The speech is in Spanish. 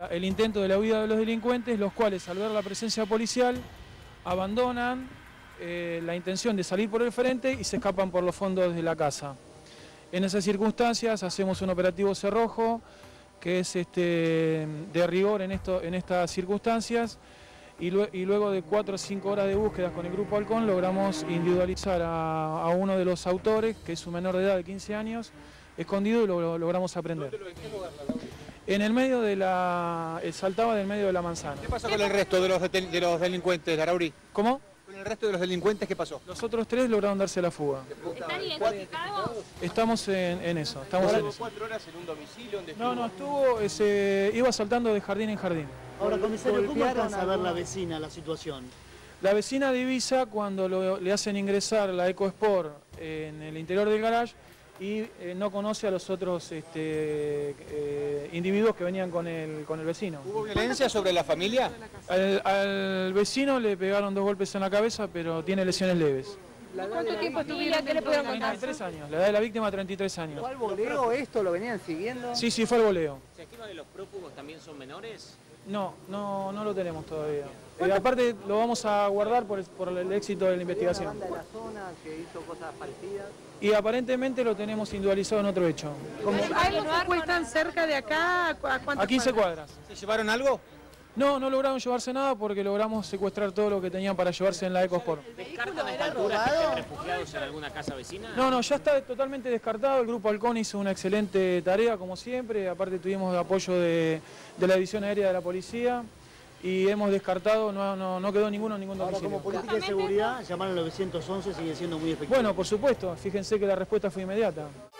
El intento de la huida de los delincuentes, los cuales al ver la presencia policial abandonan la intención de salir por el frente y se escapan por los fondos de la casa. En esas circunstancias hacemos un operativo cerrojo, que es de rigor en estas circunstancias, y luego de 4 o 5 horas de búsqueda con el Grupo Halcón logramos individualizar a uno de los autores, que es un menor de edad de 15 años, escondido, y lo logramos aprender. En el medio de saltaba del medio de la manzana. ¿Qué pasó con el resto de los delincuentes, Arauri? ¿Cómo? ¿Con el resto de los delincuentes qué pasó? Los otros 3 lograron darse la fuga. ¿Están identificados? Estamos en eso. Estamos en eso. 4 horas en un domicilio donde No, iba saltando de jardín en jardín. Ahora, comisario, ¿cómo alcanza a ver la vecina la situación? La vecina divisa cuando le hacen ingresar la EcoSport en el interior del garage y no conoce a los otros individuos que venían con el vecino. ¿Hubo violencia sobre la familia? Al vecino le pegaron 2 golpes en la cabeza, pero tiene lesiones leves. ¿Cuánto tiempo estuvieron? ¿Qué le pudieron contar? 33 años, la edad de la víctima 33 años. ¿Fue al voleo esto? ¿Lo venían siguiendo? Sí, fue al voleo. ¿Se estima de los prófugos también son menores? No lo tenemos todavía. Aparte lo vamos a guardar por el éxito de la investigación. ¿Una banda de la zona que hizo cosas parecidas? Y aparentemente lo tenemos individualizado en otro hecho. ¿Hay algo que cuestan cerca de acá? A 15 cuadras. ¿Se llevaron algo? No lograron llevarse nada porque logramos secuestrar todo lo que tenían para llevarse en la EcoSport. ¿Descartan a esta altura que estén refugiados en alguna casa vecina? No, ya está totalmente descartado. El Grupo Halcón hizo una excelente tarea, como siempre. Aparte tuvimos apoyo de la División Aérea de la Policía y hemos descartado, no quedó ningún domicilio. Ahora, como política de seguridad, llamar al 911 sigue siendo muy efectivo. Bueno, por supuesto. Fíjense que la respuesta fue inmediata.